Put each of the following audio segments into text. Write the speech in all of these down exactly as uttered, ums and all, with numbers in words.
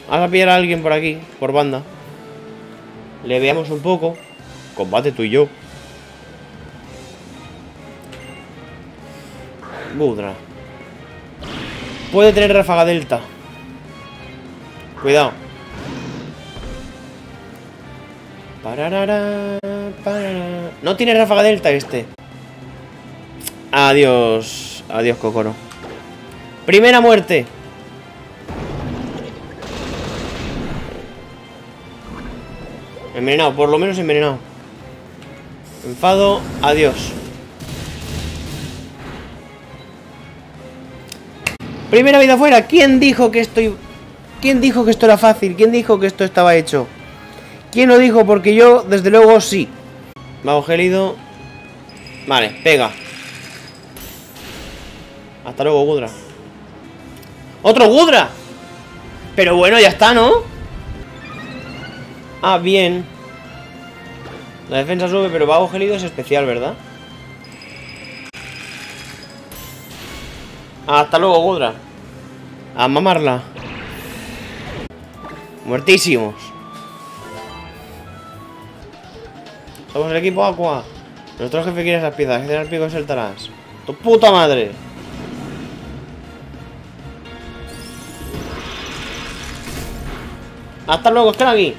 Vamos a pillar a alguien por aquí, por banda. Le veamos un poco. Combate tú y yo. Gudra. Puede tener ráfaga delta. Cuidado. Pararara, pararara. No tiene ráfaga delta este. Adiós. Adiós, Kokoro. Primera muerte. Envenenado, por lo menos envenenado. Enfado, adiós. Primera vida fuera. ¿Quién dijo que esto... ¿Quién dijo que esto era fácil? ¿Quién dijo que esto estaba hecho? ¿Quién lo dijo? Porque yo, desde luego, sí. Mago gélido. Vale, pega. Hasta luego, Gudra. ¡Otro Gudra! Pero bueno, ya está, ¿no? Ah, bien. La defensa sube, pero Mago gélido es especial, ¿verdad? Hasta luego, Gudra. A mamarla. Muertísimos. Somos el equipo Aqua. Nuestro jefe quiere esas piezas. General Pico saltarás. ¡Tu puta madre! Hasta luego, están aquí.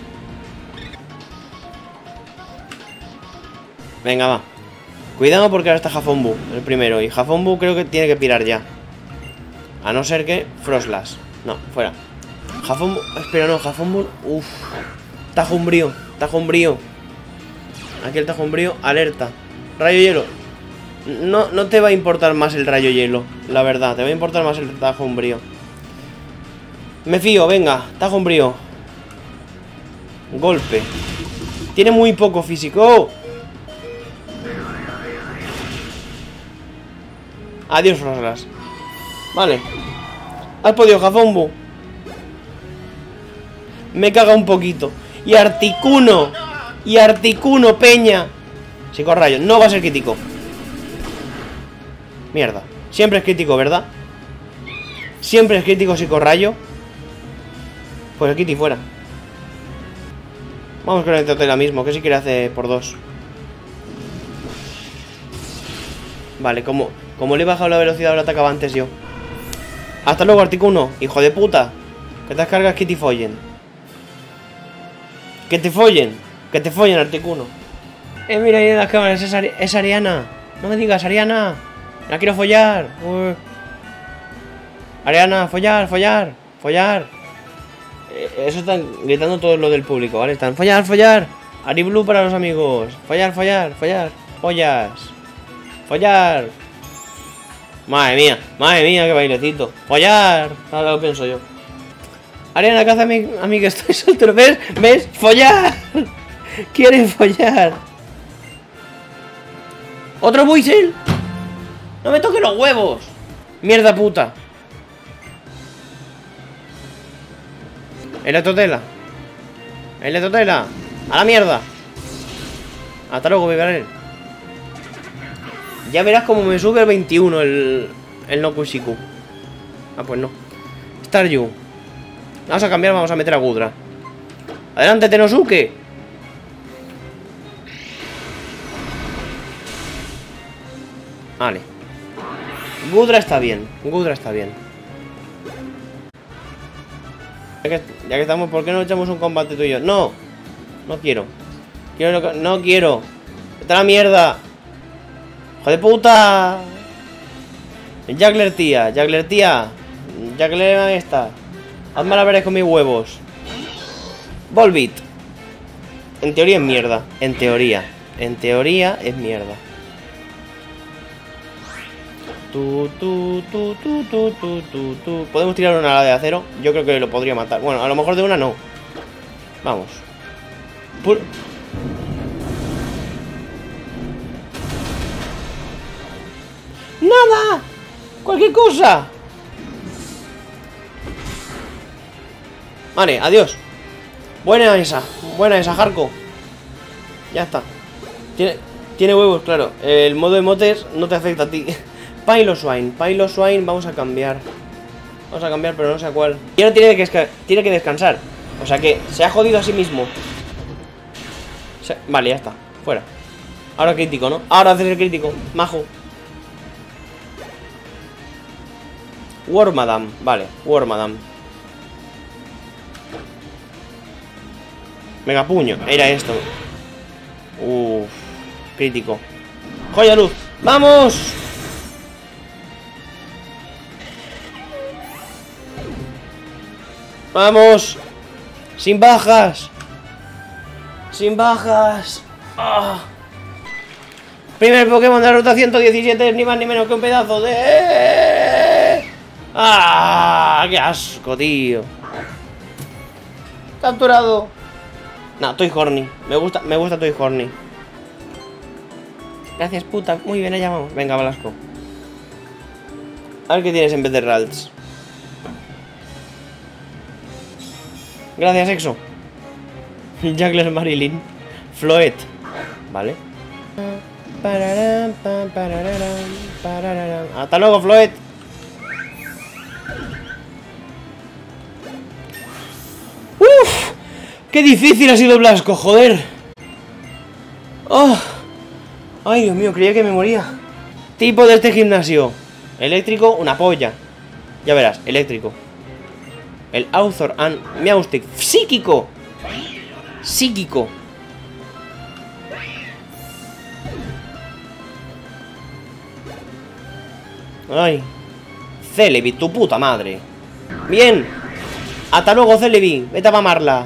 Venga, va. Cuidado porque ahora está Jafombu, el primero. Y Jafombu creo que tiene que pirar ya. A no ser que Frostlass. No, fuera. Jafombu. Espera, no, Jafombu. Uff. Tajumbrío, tajumbrío. Aquí el tajumbrío, alerta. Rayo hielo. No, no te va a importar más el rayo hielo, la verdad. Te va a importar más el tajumbrío. Me fío, venga, tajumbrío. Golpe. Tiene muy poco físico. Adiós, Frostlass. Vale. Has podido, Jafombu. Me caga un poquito. Y Articuno. Y Articuno, peña. Psicorrayo. No va a ser crítico. Mierda. Siempre es crítico, ¿verdad? Siempre es crítico psicorrayo. Pues aquí y fuera. Vamos con el Totela mismo, que si quiere hacer por dos. Vale, como, como le he bajado la velocidad, ahora atacaba antes yo. Hasta luego, Articuno, hijo de puta. Que te cargas que te follen. Que te follen. Que te follen, Articuno. Eh, mira ahí en las cámaras, es, Ari es Ariana. No me digas, Ariana. La quiero follar. Uy. Ariana, follar, follar, follar. Eh, eso están gritando todos los del público, ¿vale? Están follar, follar. Ari Blue para los amigos. Follar, follar, follar. Follas. Follar. Madre mía, madre mía, qué bailecito. Follar. Ahora lo pienso yo. Ariana, que hace a mí, a mí que estoy soltero. ¿Ves? ¿Ves? Follar. Quieren follar. ¿Otro Buizel? No me toques los huevos. Mierda puta. Electrotela. Electrotela. A la mierda. Hasta luego, Vivarel. Ya verás como me sube el veintiuno el, el Nokushiku. Ah, pues no. Staryu. Vamos a cambiar, vamos a meter a Gudra. Adelante, Tenosuke. Vale. Gudra está bien. Gudra está bien. Ya que, ya que estamos, ¿por qué no echamos un combate tú y yo? No. No quiero. Quiero no quiero. ¡Vete a la mierda! ¡Hijo de puta! Juggler tía. Juggler tía. Juggler esta. Haz malabares con mis huevos. Volbit. En teoría es mierda. En teoría. En teoría es mierda. Tu, tu, tu, tu, tu, tu, tu, tu. ¿Podemos tirar una ala de acero? Yo creo que lo podría matar. Bueno, a lo mejor de una no. Vamos. Pur ¡Nada! ¡Cualquier cosa! Vale, adiós. Buena esa. Buena esa, Jarko. Ya está. Tiene, tiene huevos, claro. El modo de motes no te afecta a ti. Piloswine, Piloswine, vamos a cambiar. Vamos a cambiar, pero no sé a cuál. Y ahora tiene que, tiene que descansar. O sea que se ha jodido a sí mismo. Se... Vale, ya está. Fuera. Ahora crítico, ¿no? Ahora haces el crítico. Majo. War Madame. Vale, War Madame. Mega puño. Era esto. Uff. Crítico. Joya luz. ¡Vamos! ¡Vamos! ¡Sin bajas! ¡Sin bajas! ¡Ah! Primer Pokémon de la ruta ciento diecisiete es ni más ni menos que un pedazo de... ¡Ah! ¡Qué asco, tío! Capturado. No, Toy Horny. Me gusta, me gusta Toy Horny. Gracias, puta. Muy bien, allá vamos. Venga, Velasco. A ver qué tienes en vez de Ralts. Gracias, Exo. Jungler Marilyn. Floet. Vale. Hasta luego, Floet. Uff. Qué difícil ha sido Blasco, joder. Oh. Ay, Dios mío, creía que me moría. Tipo de este gimnasio. Eléctrico, una polla. Ya verás, eléctrico. El Author and Meowstic. Psíquico. Psíquico. Ay. Celebi, tu puta madre. Bien. Hasta luego, Celebi. Vete a mamarla.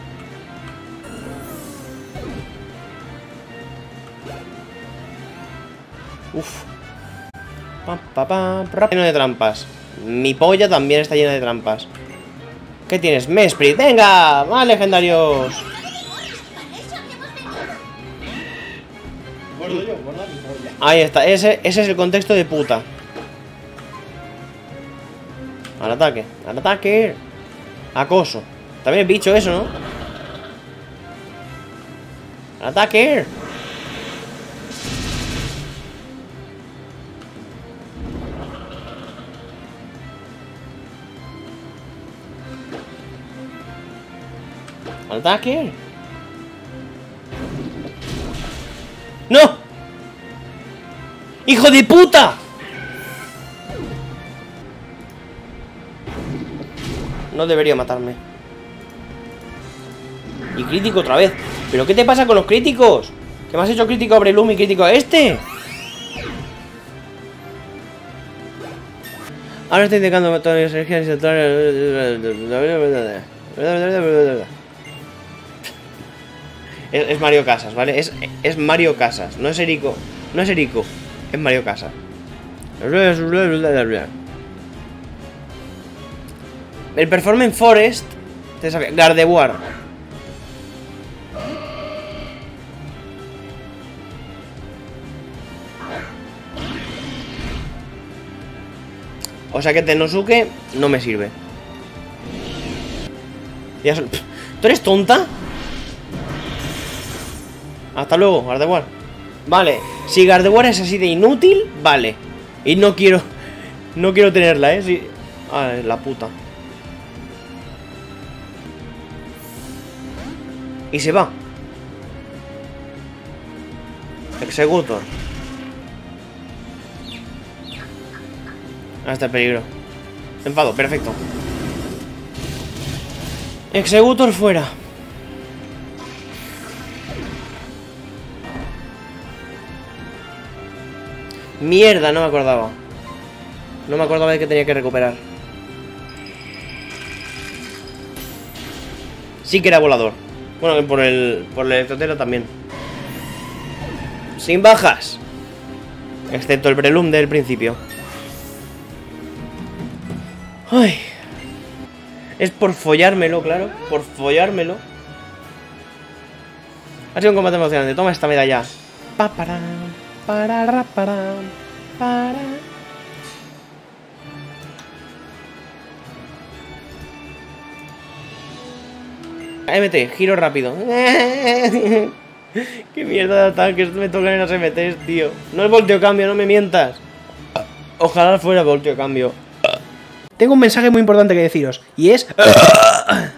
Uf. Pa, pa, pa, pa. Lleno de trampas. Mi polla también está llena de trampas. ¿Qué tienes? Mesprit. ¡Venga! ¡Más legendarios! Ahí está. Ese, ese es el contexto de puta. Al ataque. Al ataque. Acoso. También es bicho eso, ¿no? Al ataque. Al ataque. ¡No! ¡Hijo de puta! No debería matarme. Y crítico otra vez. ¿Pero qué te pasa con los críticos? ¿Qué me has hecho crítico a Breloom y crítico a este? Ahora estoy indicando todas las energías es, es Mario Casas, ¿vale? Es, es Mario Casas. No es Erico. No es Erico. Es Mario Casas. El Performance Forest. Te sabía. Gardevoir. O sea que Tenosuke no me sirve. Ya son... ¿Tú eres tonta? Hasta luego, Gardevoir. Vale, si Gardevoir es así de inútil, vale. Y no quiero... No quiero tenerla, ¿eh? Si... Ah, la puta. Y se va. Executor. Ah, está el peligro. Enfado, perfecto. Executor fuera. Mierda, no me acordaba. No me acordaba de que tenía que recuperar. Sí que era volador. Bueno, por el... Por el electrotero también. Sin bajas. Excepto el Breloom del principio. Ay. Es por follármelo, claro. Por follármelo. Ha sido un combate emocionante. Toma esta medalla. Pa, para, para, para, para. M T, giro rápido. Qué mierda de ataques me tocan en las M Ts, tío. No es volteo cambio, no me mientas. Ojalá fuera volteo cambio. tengo un mensaje muy importante que deciros. Y es...